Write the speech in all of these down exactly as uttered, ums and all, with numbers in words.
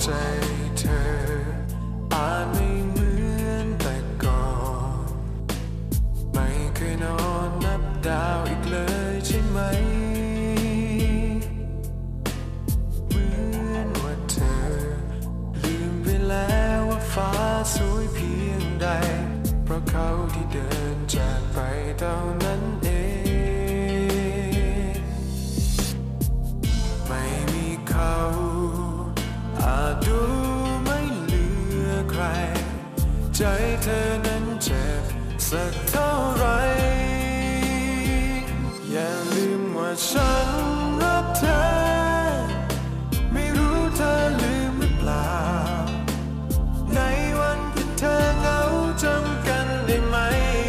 ใจเธออาจไม่เหมือนแต่ก่อนไม่เคยนอนนับดาวอีกเลยใช่ไหมเหมือนว่าเธอลืมไปแล้วว่าฟ้าสวยเพียงใดเพราะเขาที่เดินจากไปเท่านั้นเองไม่มีเขาอาจดูไม่เหลือใครใจเธอนั้นเจ็บสักเท่าไรอย่าลืมว่าฉันรักเธอไม่รู้เธอลืมหรือเปล่าในวันที่เธอเหงาจำกันได้ไหม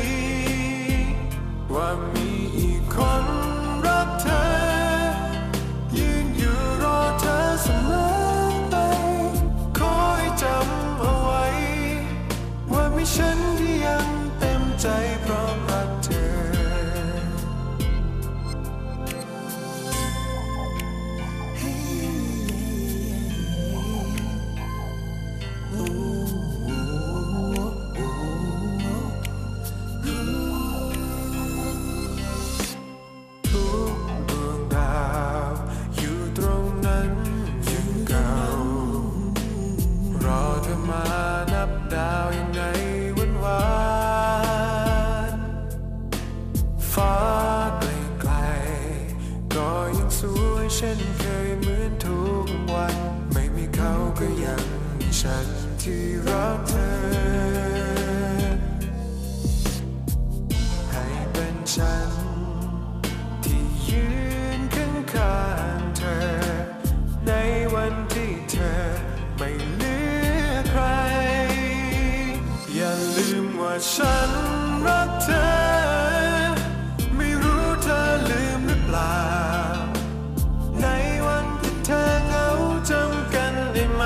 ว่ามีอีกคนรักเธอยืนอยู่รอเธอเสมอไปขอให้จำเอาไว้ว่ามีฉันที่ยังเต็มใจพร้อมรักเธอมานับดาวยังไงวันวานฟ้าไกลๆก็ยังสวยเช่นเคยเหมือนทุกวันไม่มีเขาก็ยังมีฉันที่รักเธอให้เป็นฉันที่ยืนข้างๆเธอในวันที่เธอไม่เหลือใครอย่าลืมว่าฉันรักเธอไม่รู้เธอลืมหรือเปล่าในวันที่เธอเหงาจำกันได้ไหม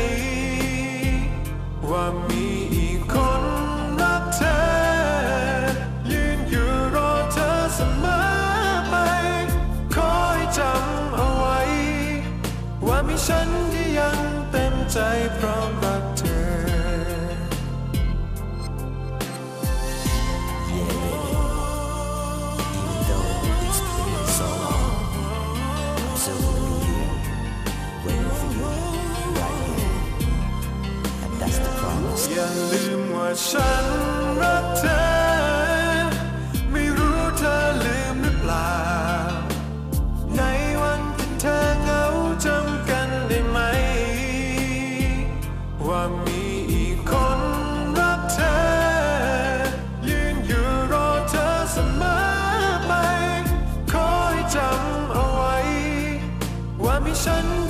ว่ามีอีกคนรักเธอยืนอยู่รอเธอเสมอไปขอให้จำเอาไว้ว่ามีฉันที่ยังเต็มใจพร้อมรักเธออย่าลืมว่าฉันรักเธอไม่รู้เธอลืมหรือเปล่าในวันที่เธอเหงาจำกันได้ไหมว่ามีอีกคนรักเธอยืนอยู่รอเธอเสมอไปขอให้จำเอาไว้ว่ามีฉัน